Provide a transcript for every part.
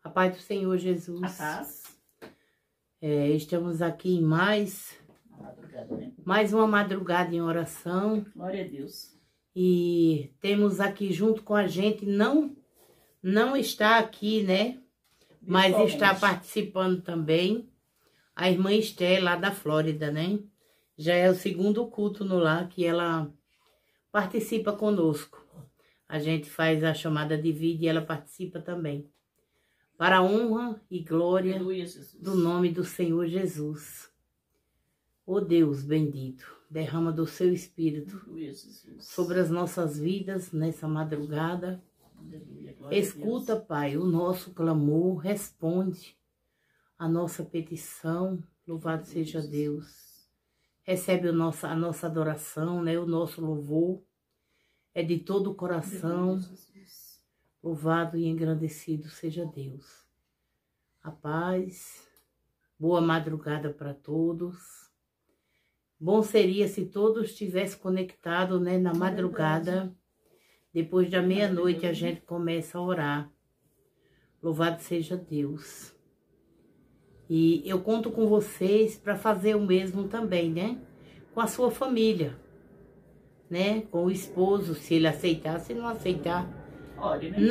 A paz do Senhor Jesus. A paz. Estamos aqui em mais uma madrugada em oração. Glória a Deus. E temos aqui junto com a gente, não está aqui, né? Mas está participando também a irmã Esté, lá da Flórida, né? Já é o segundo culto no lar que ela participa conosco. A gente faz a chamada de vídeo e ela participa também. Para a honra e glória do nome do Senhor Jesus. Ó Deus bendito, derrama do seu Espírito sobre as nossas vidas nessa madrugada. Escuta, Pai, o nosso clamor, responde a nossa petição. Louvado seja Deus. Recebe a nossa adoração, né? O nosso louvor. É de todo o coração. Louvado e engrandecido seja Deus. A paz. Boa madrugada para todos. Bom seria se todos estivessem conectados, né, na madrugada. Depois da meia-noite a gente começa a orar. Louvado seja Deus. E eu conto com vocês para fazer o mesmo também, né? Com a sua família, né? Com o esposo, se ele aceitar, se não aceitar. Ore, né?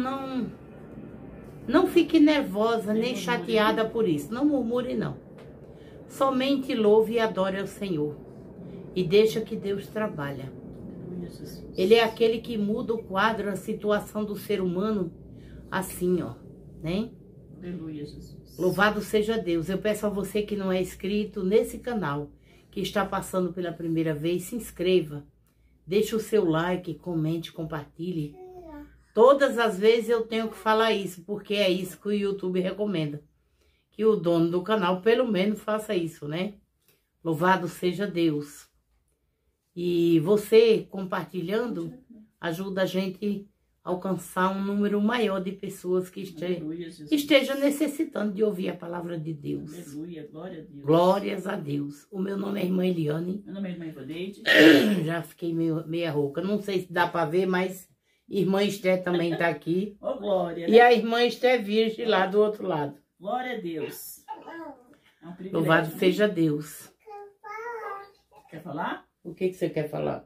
Não fique nervosa nem chateada por isso. Não murmure, não. Somente louve e adore ao Senhor. E deixa que Deus trabalhe. Ele é aquele que muda o quadro, a situação do ser humano, assim, ó, né? Aleluia, Jesus. Louvado seja Deus. Eu peço a você que não é inscrito nesse canal, que está passando pela primeira vez, se inscreva. Deixe o seu like, comente, compartilhe. Todas as vezes eu tenho que falar isso, porque é isso que o YouTube recomenda. Que o dono do canal, pelo menos, faça isso, né? Louvado seja Deus. E você, compartilhando, ajuda a gente a alcançar um número maior de pessoas que estejam necessitando de ouvir a palavra de Deus. Aleluia, glória a Deus. Glórias a Deus. O meu nome é irmã Eliane. Meu nome é irmã Ivaneide. Já fiquei meia rouca. Não sei se dá para ver, mas irmã Esté também está aqui. Oh, glória. E a irmã Esté Virgem lá do outro lado. Glória a Deus. É um privilégio. Louvado seja Deus. Quer falar? O que você quer falar?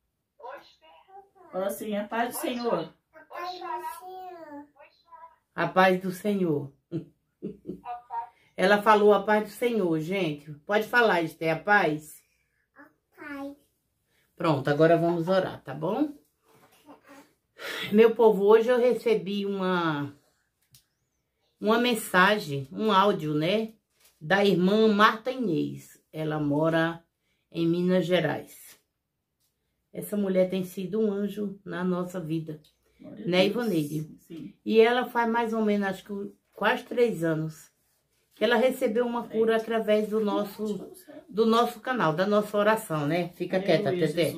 Fala assim, a paz do Senhor. A paz do Senhor. Ela falou a paz do Senhor, gente. Pode falar, Esté, a paz? A paz. Pronto, agora vamos orar, tá bom? Meu povo, hoje eu recebi uma mensagem, um áudio, né? Da irmã Marta Inês. Ela mora em Minas Gerais. Essa mulher tem sido um anjo na nossa vida. Né, Ivaneide? Sim. E ela faz mais ou menos, acho que quase 3 anos, que ela recebeu uma cura através do nosso canal, da nossa oração, né? Fica quieta, Teté.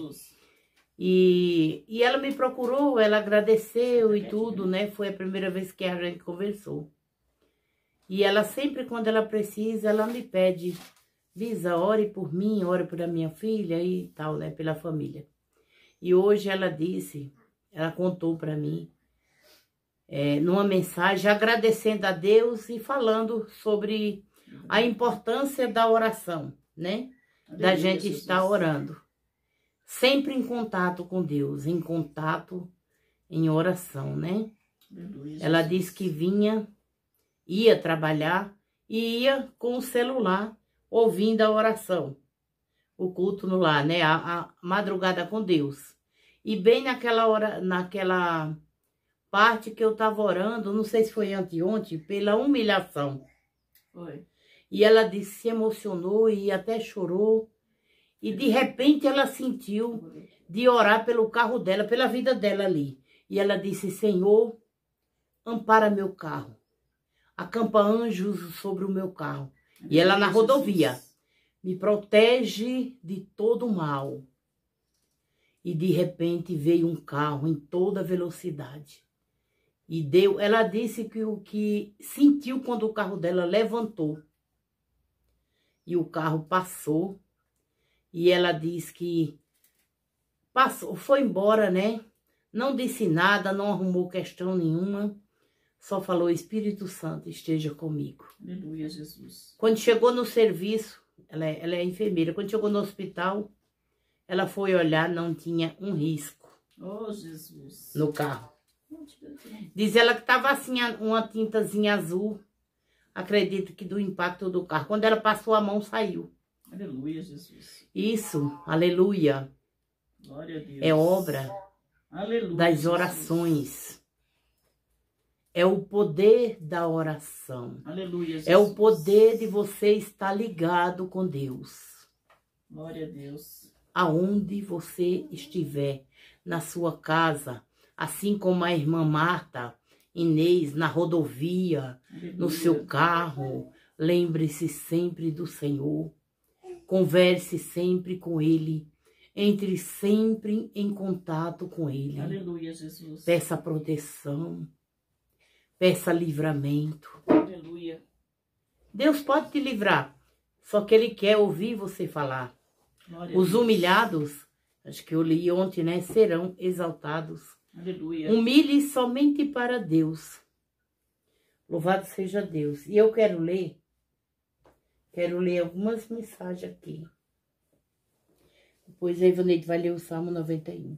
E ela me procurou, ela agradeceu e tudo, né? Foi a primeira vez que a gente conversou. E ela sempre, quando ela precisa, ela me pede: Lisa, ore por mim, ore por a minha filha e tal, né? Pela família. E hoje ela disse, ela contou para mim, numa mensagem, agradecendo a Deus e falando sobre a importância da oração, né? Da gente estar orando. Sempre em contato com Deus, em contato, em oração, né? Ela disse que ia trabalhar e ia com o celular ouvindo a oração, o culto no lar, né? A madrugada com Deus. E bem naquela hora, naquela parte que eu estava orando, não sei se foi anteontem, pela humilhação. Foi. E ela disse, se emocionou e até chorou. E de repente ela sentiu de orar pelo carro dela, pela vida dela ali. E ela disse, Senhor, ampara meu carro. Acampa anjos sobre o meu carro. E ela na rodovia. Me protege de todo mal. E de repente veio um carro em toda velocidade. E ela disse que o que sentiu quando o carro dela levantou. E o carro passou. E ela disse que passou, foi embora, né? Não disse nada, não arrumou questão nenhuma. só falou: Espírito Santo, esteja comigo. Aleluia, Jesus. Quando chegou no serviço, ela é enfermeira, quando chegou no hospital, ela foi olhar, não tinha um risco Oh, Jesus. no carro. Diz ela que estava assim, uma tintazinha azul, acredito que do impacto do carro. Quando ela passou a mão, saiu. Aleluia, Jesus. Isso, aleluia, Glória a Deus. é obra Aleluia, das Jesus. orações. É o poder da oração. Aleluia, Jesus. É o poder de você estar ligado com Deus. Glória a Deus. Aonde você estiver, na sua casa, assim como a irmã Marta, Inês, na rodovia, Aleluia. no seu carro, lembre-se sempre do Senhor. Converse sempre com Ele. Entre sempre em contato com Ele. Aleluia, Jesus. Peça proteção. Peça livramento. Aleluia. Deus pode te livrar, só que Ele quer ouvir você falar. Glória a Os Deus. humilhados, acho que eu li ontem, né? Serão exaltados. Aleluia. Humilhe somente para Deus. Louvado seja Deus. E eu quero ler algumas mensagens aqui. Depois a Ivaneide vai ler o Salmo 91.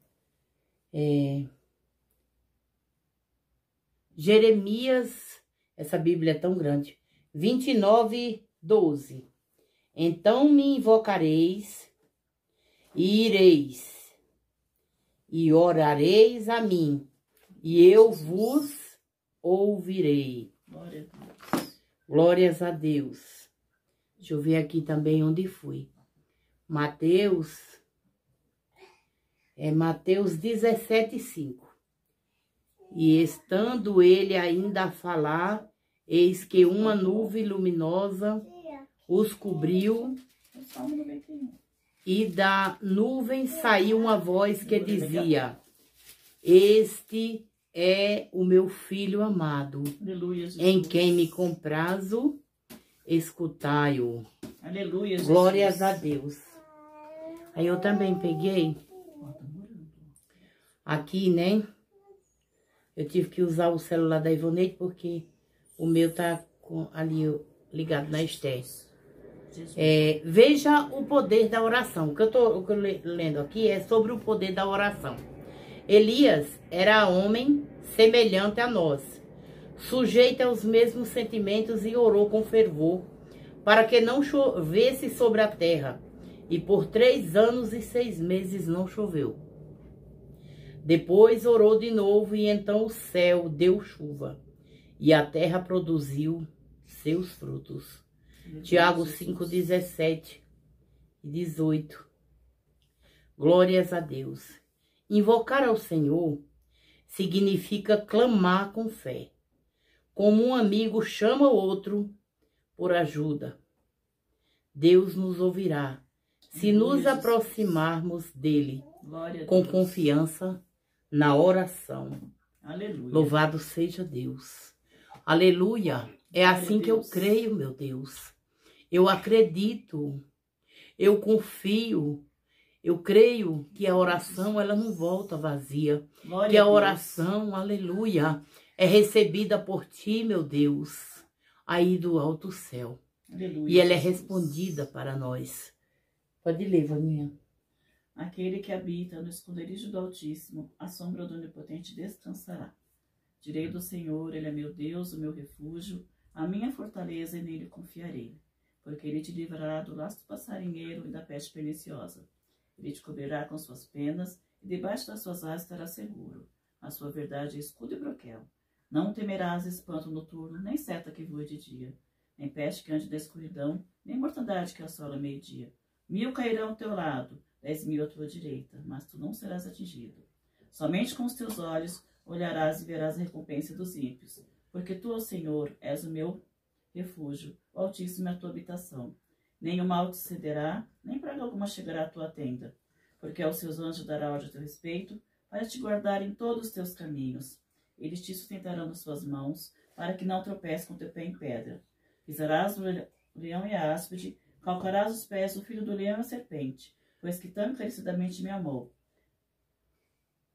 Jeremias, essa Bíblia é tão grande. 29:12. Então me invocareis e ireis e orareis a mim, e eu vos ouvirei. Glória a Deus. Glórias a Deus. Deixa eu ver aqui também onde fui. Mateus 17:5. E estando ele ainda a falar, eis que uma nuvem luminosa os cobriu, O Salmo 91. e da nuvem saiu uma voz que dizia: Este é o meu filho amado, Aleluia, Jesus. em quem me comprazo, escutai-o. Aleluia, Jesus. Glórias a Deus. Aí eu também peguei aqui, né? Eu tive que usar o celular da Ivoneide porque o meu tá ali ligado na Esther. Veja o poder da oração. O que eu tô lendo aqui é sobre o poder da oração. Elias era homem semelhante a nós, sujeito aos mesmos sentimentos, e orou com fervor para que não chovesse sobre a terra. E por 3 anos e 6 meses não choveu. Depois orou de novo, e então o céu deu chuva, e a terra produziu seus frutos. Tiago 5:17 e 18. Glórias a Deus. Invocar ao Senhor significa clamar com fé, como um amigo chama o outro por ajuda. Deus nos ouvirá se nos aproximarmos dele com confiança na oração. Aleluia. Louvado seja Deus. Aleluia. É assim que eu creio, meu Deus. Eu acredito. Eu confio. Eu creio que a oração, ela não volta vazia. Glória Que a a Deus. oração, aleluia, é recebida por ti, meu Deus, aí do alto céu. Aleluia, E ela é Jesus. respondida para nós. Pode ler, Vaninha. Aquele que habita no esconderijo do Altíssimo, a sombra do Onipotente descansará. Direi do Senhor, Ele é meu Deus, o meu refúgio, a minha fortaleza, e nele confiarei. Porque Ele te livrará do laço do passarinheiro e da peste perniciosa. Ele te cobrirá com suas penas, e debaixo das suas asas estarás seguro. A sua verdade é escudo e broquel. Não temerás espanto noturno, nem seta que voe de dia, nem peste que ande da escuridão, nem mortandade que assola meio-dia. 1000 cairão ao teu lado, 10.000 à tua direita, mas tu não serás atingido. Somente com os teus olhos olharás e verás a recompensa dos ímpios, porque tu, ó Senhor, és o meu refúgio, o Altíssimo é a tua habitação. Nem o mal te cederá, nem praga alguma chegará à tua tenda, porque aos seus anjos dará ordem a teu respeito, para te guardar em todos os teus caminhos. Eles te sustentarão nas suas mãos, para que não tropeces com teu pé em pedra. Pisarás o leão e a áspide, calcarás os pés do filho do leão e a serpente, pois que tão encarecidamente me amou.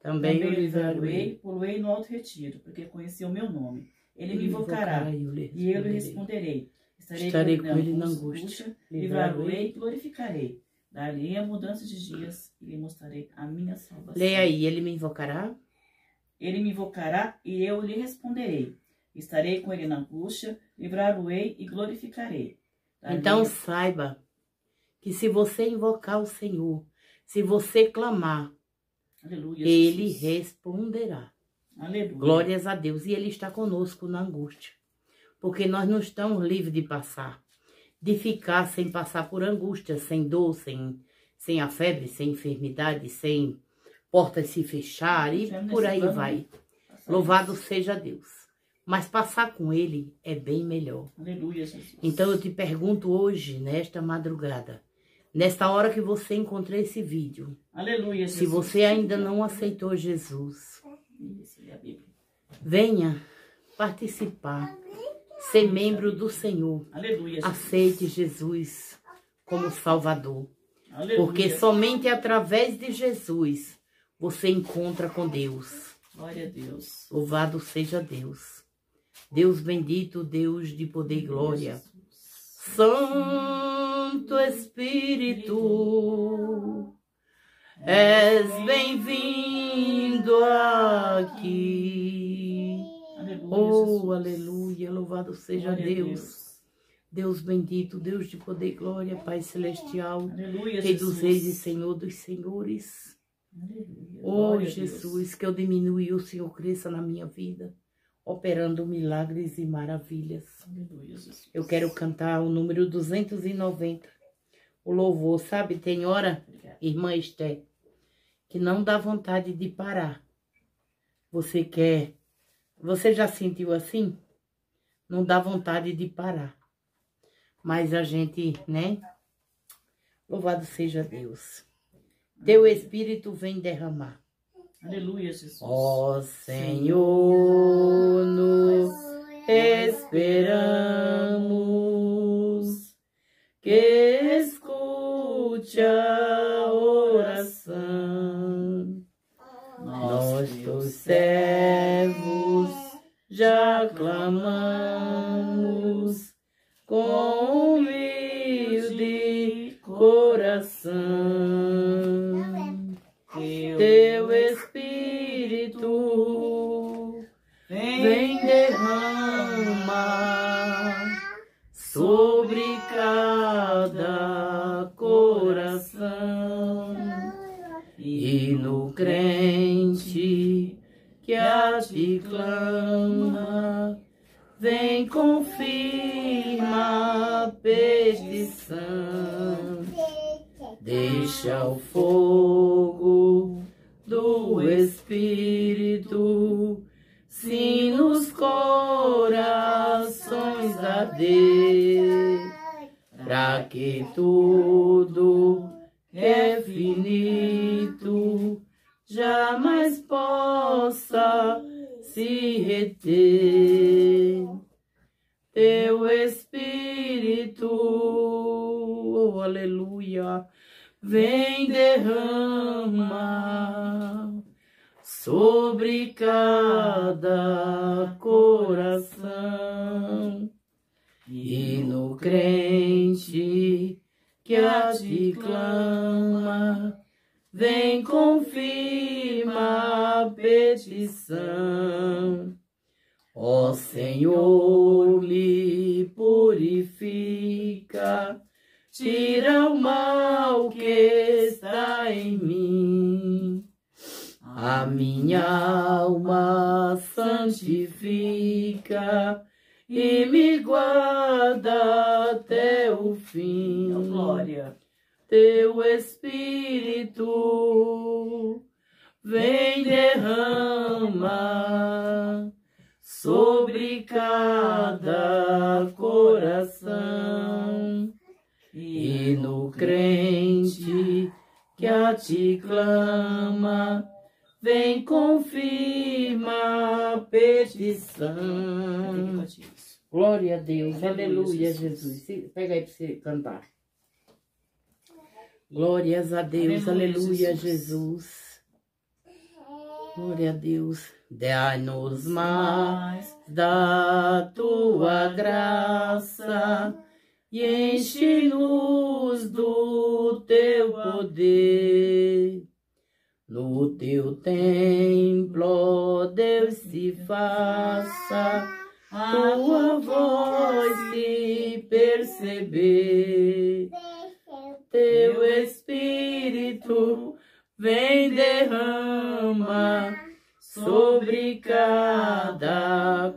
Também o o livrarei, poloei no alto retiro, porque conheceu o meu nome. Ele me invocará, e eu lhe responderei. Estarei com ele na angústia, livrá-lo-ei e glorificarei. Dar-lhe a mudança de dias e lhe mostrarei a minha salvação. Leia aí, ele me invocará? Ele me invocará e eu lhe responderei. Estarei com ele na angústia, livrá-lo-ei e glorificarei. Então saiba que se você invocar o Senhor, se você clamar, Aleluia, ele Jesus. responderá. Aleluia. Glórias a Deus. E ele está conosco na angústia. Porque nós não estamos livres de passar. De ficar sem passar por angústia, sem dor, sem a febre, sem enfermidade, sem portas se fechar e por aí vai. Louvado seja Deus. Mas passar com ele é bem melhor. Aleluia, Jesus. Então eu te pergunto hoje, nesta madrugada, nesta hora que você encontrou esse vídeo, aleluia, Jesus. Se você ainda não aceitou Jesus, venha participar, ser membro do Senhor. Aleluia, Jesus. Aceite Jesus como Salvador. Aleluia. Porque somente através de Jesus você encontra com Deus. Glória a Deus. Louvado seja Deus. Deus bendito, Deus de poder e glória. Santo Espírito, és bem-vindo aqui. Oh, aleluia, louvado seja Deus. Deus bendito, Deus de poder e glória, Pai celestial, aleluia, Rei dos reis e Senhor dos senhores. Aleluia. Oh, Jesus, que eu diminua e o Senhor cresça na minha vida, operando milagres e maravilhas. Aleluia, Jesus. Eu quero cantar o número 290, o louvor. Sabe, tem hora, irmã Esther, que não dá vontade de parar. Você já sentiu assim? Não dá vontade de parar. Mas a gente, né? Louvado seja Deus. Teu Espírito vem derramar. Aleluia, Jesus. Ó Senhor, nos esperamos, que escute a oração. Nós, teus servos, já clamamos com humilde coração. Teu Espírito vem derramar sobre cada coração, e no crente que a ti clama, vem confirma a petição. Deixa o fogo do Espírito se nos corações arder, para que tudo que é finito jamais possa se reter. Teu Espírito, oh, aleluia, vem derramar sobre cada coração, e no crente que a ti clama, vem confirma a petição. Ó Senhor, me purifica, tira o mal que está em mim. A minha alma santifica e me guarda até o fim. Oh, glória. Teu Espírito vem derramar sobre cada coração, e no crente que a ti clama, vem confirma a petição. Glória a Deus, aleluia, Jesus. Pega aí para você cantar. Glórias a Deus, aleluia, Jesus. Glória a Deus. Dai-nos mais da tua graça e enche-nos do teu poder. No teu templo, ó Deus, se faça tua voz se perceber. Teu Espírito vem, derrama sobre cada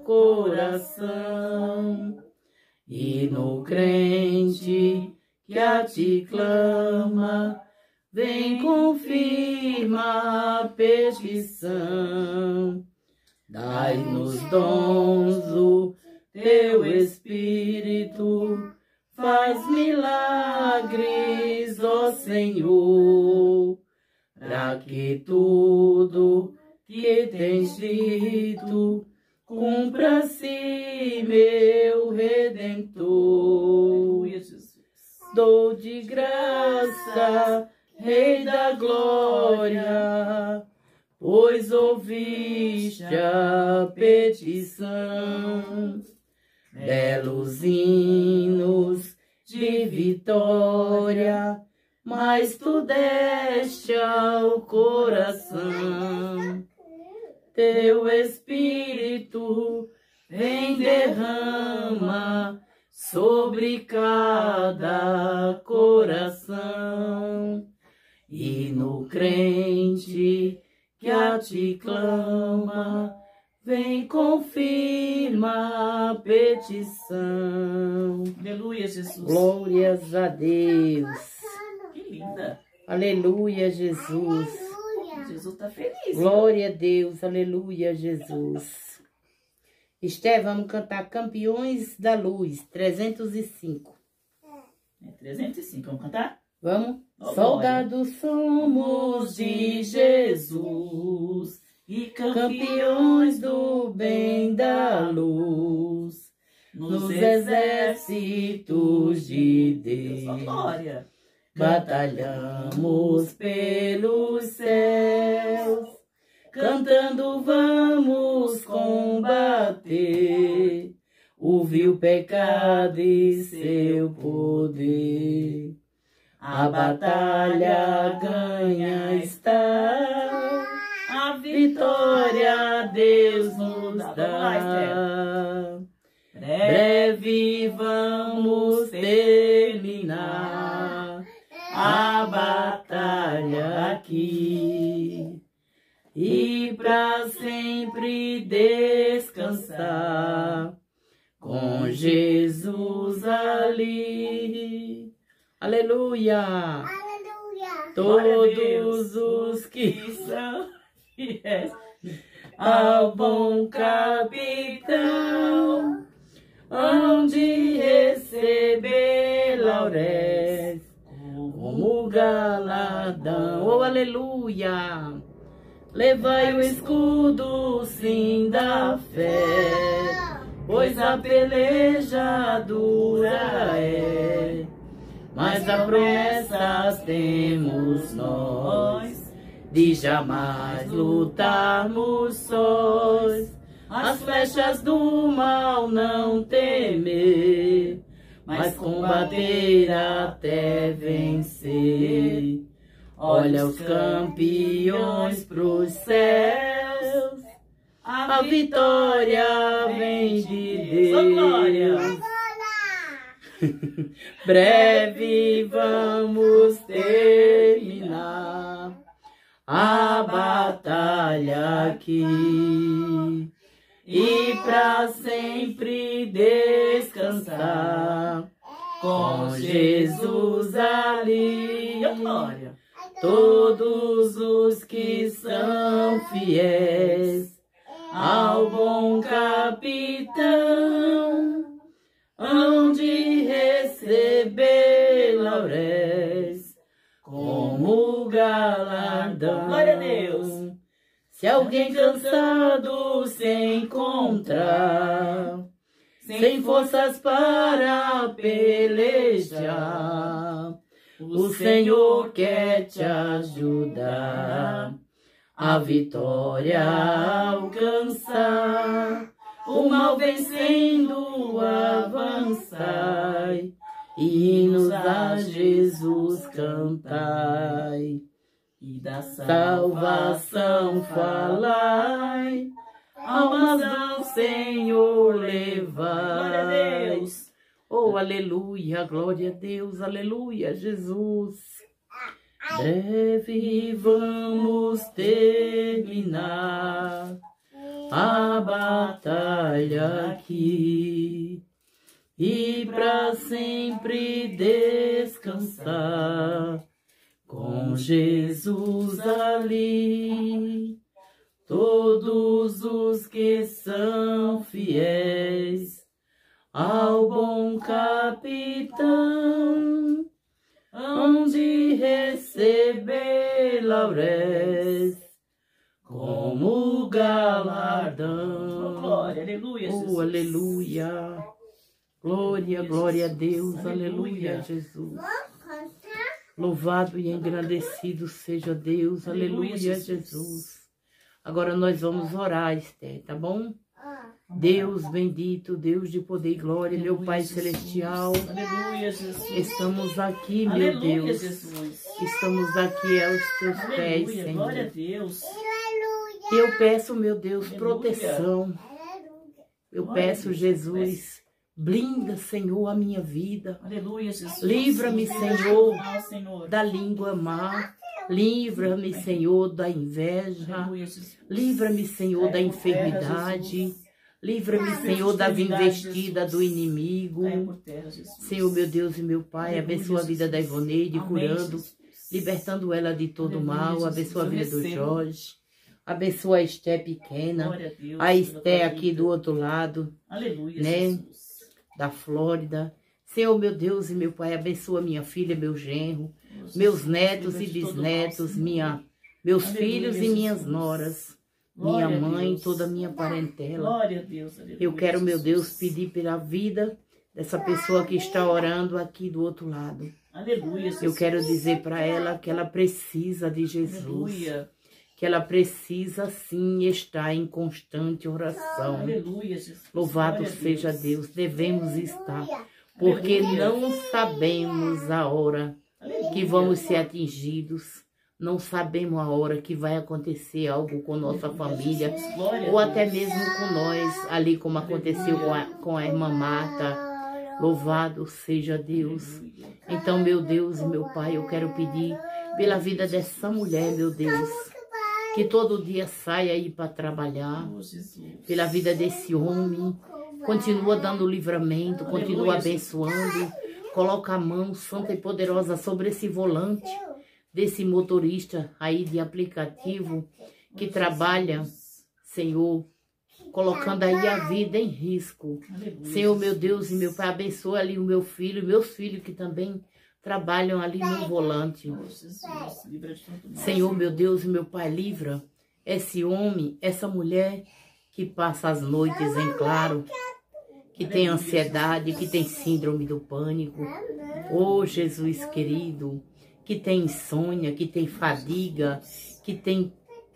coração. E no crente que a ti clama, vem, confirma a petição. Dai-nos dons do teu Espírito, faz milagres, ó Senhor, para que tudo que tens dito cumpra-se, meu Redentor. Dou de graça, Rei da glória, pois ouviste a petição. Belos hinos de vitória, mas tu deste ao coração. Teu Espírito vem, derrama sobre cada coração. E no crente que a ti clama, vem, confirma a petição. Aleluia, Jesus. Glórias a Deus. Que linda. Aleluia, Jesus. Jesus está feliz. Glória a Deus. Aleluia, Jesus. Esté, vamos cantar Campeões da Luz, 305. 305, vamos cantar? Vamos? Oh, soldados somos de Jesus e campeões do bem da luz, nos exércitos de Deus. Glória. Batalhamos pelos céus, cantando vamos combater o vil pecado e seu poder. A batalha ganha está, a vitória Deus nos dá. Breve vamos terminar a batalha aqui e para sempre descansar com Jesus ali. Aleluia! Aleluia! Todos os que são fiéis ao bom capitão hão de receber lauréis como galardão. Oh, aleluia! Levai o escudo, sim, da fé, pois a peleja dura é, mas a promessa temos nós, de jamais lutarmos sós, as flechas do mal não temer, mas combater até vencer. Olha os campeões pros céus, a vitória vem de Deus. Breve vamos terminar a batalha aqui e para sempre descansar com Jesus ali. Glória. Todos os que são fiéis ao bom capitão hão de receber lauréis como galardão. Glória a Deus. Se alguém cansado se encontrar, sem forças para pelejar, o Senhor quer te ajudar a vitória alcançar. O mal vencendo avançai, hinos a Jesus cantai. E da Salvação falai, almas ao Senhor levai. Glória a Deus. Oh, aleluia, glória a Deus, aleluia, Jesus. Breve vamos terminar a batalha aqui e para sempre descansar com Jesus ali. Todos os que são fiéis ao bom capitão hão de receber lauréis como galardão. Oh, glória, aleluia, Jesus. Oh, aleluia. Glória, glória a Deus, aleluia, Jesus. Louvado e engrandecido seja Deus, aleluia, Jesus. Agora nós vamos orar, Esther, tá bom? Deus bendito, Deus de poder e glória, meu Pai celestial. Aleluia, Jesus. Estamos aqui, meu Aleluia, Deus. Jesus. Estamos aqui aos teus pés, Aleluia, glória a Senhor. Deus. Eu peço, meu Deus, Aleluia. proteção. Eu Glória a peço, Deus. Jesus, blinda, Senhor, a minha vida. Aleluia, Jesus. Livra-me, Senhor, Senhor. Da língua má. Livra-me, Senhor, da inveja. Aleluia, Jesus. Livra-me, Senhor, da enfermidade. Livra-me, Senhor, das investidas do inimigo. Caia por terra, Jesus. Senhor, meu Deus e meu Pai, Aleluia, abençoa a vida da Jesus. Ivoneide, Amém, curando, Jesus. libertando ela de todo Aleluia, mal. Jesus. Abençoa a vida Eu do recebo. Jorge. Abençoa a Esté pequena. Glória a Deus. A pela Esté tua aqui vida. do outro lado, Aleluia, né? Jesus. da Flórida. Senhor, meu Deus e meu Pai, abençoa minha filha, meu genro, meus netos e bisnetos, meus Aleluia, filhos e Jesus. minhas noras, Glória minha a mãe, Deus. toda a minha parentela. Glória a Deus. Aleluia, Eu quero, meu Deus, Jesus. pedir pela vida dessa pessoa que está orando aqui do outro lado. Aleluia, Jesus. Eu quero dizer para ela que ela precisa de Jesus. Aleluia. Que ela precisa sim estar em constante oração. Aleluia, Jesus. Louvado Glória a seja Deus, devemos estar, porque Aleluia. não sabemos a hora Aleluia. que vamos ser atingidos, não sabemos a hora que vai acontecer algo com nossa família, Jesus. Glória a ou até Deus. mesmo com nós, ali como aconteceu com a irmã Marta. Louvado seja Deus. Aleluia. Então, meu Deus e meu Pai, eu quero pedir pela vida dessa mulher, meu Deus, que todo dia saia aí para trabalhar, Oh, Jesus. pela vida desse homem, continua dando livramento, continua Aleluia, abençoando, coloca a mão santa e poderosa sobre esse volante desse motorista aí de aplicativo que trabalha, Senhor, colocando aí a vida em risco. Aleluia, Senhor, meu Jesus. Deus e meu Pai, abençoa ali o meu filho, meus filhos que também trabalham ali no volante. Oh, Jesus. Livra de todo mal. Senhor, meu Deus e meu Pai, livra esse homem, essa mulher que passa as noites em claro, que tem ansiedade, que tem síndrome do pânico. Oh, Jesus querido, que tem insônia, que tem fadiga, que tem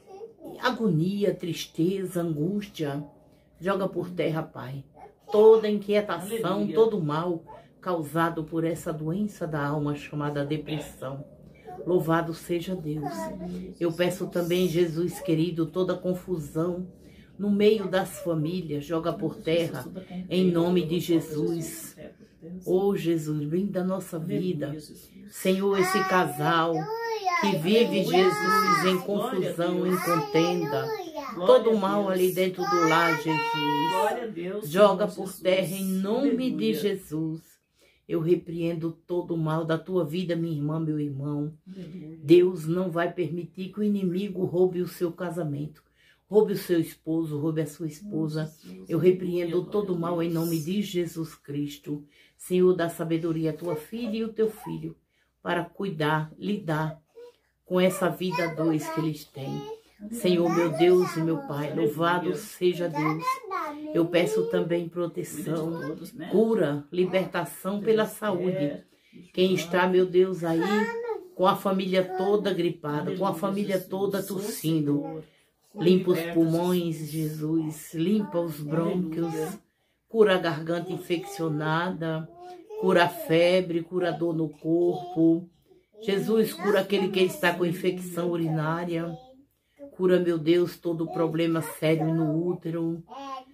agonia, tristeza, angústia. Joga por terra, Pai, toda inquietação, Aleluia. todo mal causado por essa doença da alma chamada depressão. Louvado seja Deus. Eu peço também, Jesus querido, toda confusão no meio das famílias, joga por terra, em nome de Jesus. Oh, Jesus, brinda a nossa vida. Senhor, esse casal que vive, Jesus, em confusão, em contenda, todo mal ali dentro do lar, Jesus. Glória a Deus. Joga Senhor por Jesus. terra em nome de Aleluia. Jesus. Eu repreendo todo o mal da tua vida, minha irmã, meu irmão. Aleluia. Deus não vai permitir que o inimigo roube o seu casamento, roube o seu esposo, roube a sua esposa. Eu repreendo todo o mal em nome de Jesus Cristo. Senhor, dá sabedoria à tua filha e ao teu filho para cuidar, lidar com essa vida a dois que eles têm. Senhor, meu Deus e meu Pai, louvado seja Deus. Eu peço também proteção, cura, libertação pela saúde. Quem está, meu Deus, aí com a família toda gripada, com a família toda tossindo. Limpa os pulmões, Jesus, limpa os brônquios, cura a garganta infeccionada, cura a febre, cura a dor no corpo. Jesus, cura aquele que está com infecção urinária. Cura, meu Deus, todo problema sério no útero.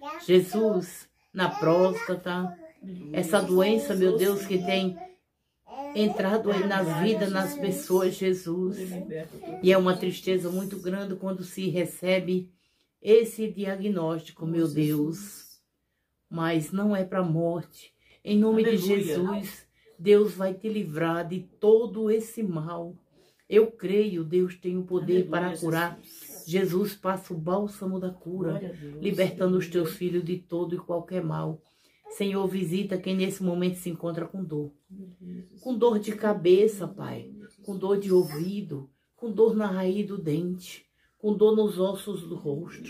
Jesus, na próstata. Essa doença, meu Deus, que tem entrado aí na vida, nas pessoas, Jesus. E é uma tristeza muito grande quando se recebe esse diagnóstico, meu Deus. Mas não é para a morte. Em nome de Jesus, Deus vai te livrar de todo esse mal. Eu creio, Deus tem o poder para curar. Jesus passa o bálsamo da cura, libertando os teus filhos de todo e qualquer mal. Senhor, visita quem nesse momento se encontra com dor. Com dor de cabeça, Pai. Com dor de ouvido. Com dor na raiz do dente. Com dor nos ossos do rosto.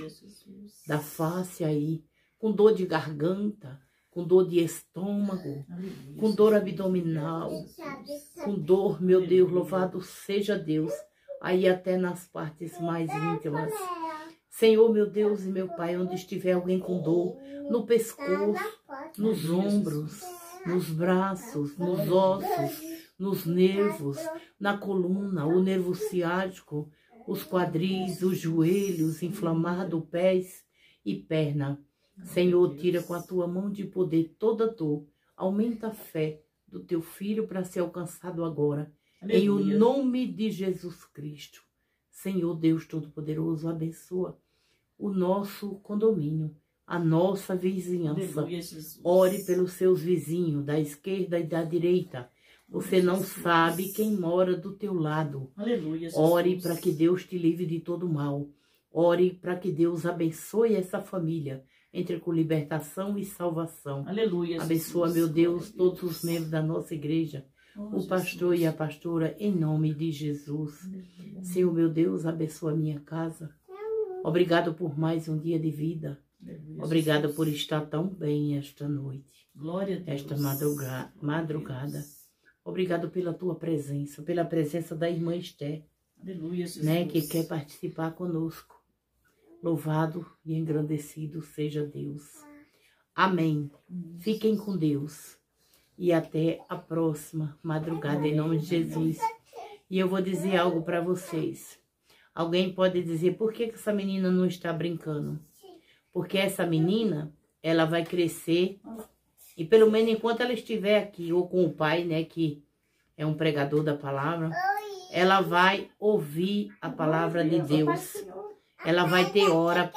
Da face aí. Com dor de garganta. Com dor de estômago. Com dor abdominal. Com dor, meu Deus, louvado seja Deus. Aí até nas partes mais íntimas. Senhor, meu Deus e meu Pai, onde estiver alguém com dor, no pescoço, nos ombros, nos braços, nos ossos, nos nervos, na coluna, o nervo ciático, os quadris, os joelhos, inflamado, pés e perna. Senhor, tira com a tua mão de poder toda dor, aumenta a fé do teu filho para ser alcançado agora. Aleluia. Em o nome de Jesus Cristo. Senhor Deus Todo-Poderoso, abençoa o nosso condomínio, a nossa vizinhança. Aleluia, ore pelos seus vizinhos, da esquerda e da direita. Você não sabe quem mora do teu lado. Aleluia, ore para que Deus te livre de todo mal. Ore para que Deus abençoe essa família, entre com libertação e salvação. Aleluia. Abençoa, meu Deus, todos os membros da nossa igreja, o pastor e a pastora, em nome de Jesus. Senhor, meu Deus, abençoa a minha casa. Obrigado por mais um dia de vida. Obrigada por estar tão bem esta noite, esta madrugada. Obrigado pela tua presença, pela presença da irmã Esther, né, que quer participar conosco. Louvado e engrandecido seja Deus. Amém. Fiquem com Deus. E até a próxima madrugada, em nome de Jesus. E eu vou dizer algo para vocês. Alguém pode dizer, por que essa menina não está brincando? Porque essa menina, ela vai crescer. E pelo menos enquanto ela estiver aqui, ou com o pai, né, que é um pregador da palavra, ela vai ouvir a palavra de Deus. Ela vai ter hora.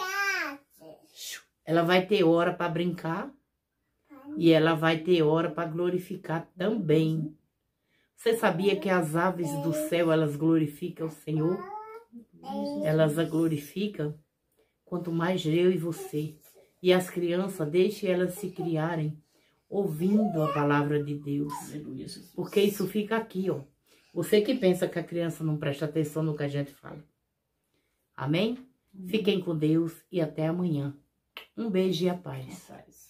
Ela vai ter hora para brincar. E ela vai ter hora para glorificar também. Você sabia que as aves do céu, elas glorificam o Senhor? Elas a glorificam. Quanto mais eu e você. E as crianças, deixe elas se criarem ouvindo a palavra de Deus. Porque isso fica aqui, ó. Você que pensa que a criança não presta atenção no que a gente fala. Amém? Fiquem com Deus e até amanhã. Um beijo e a paz.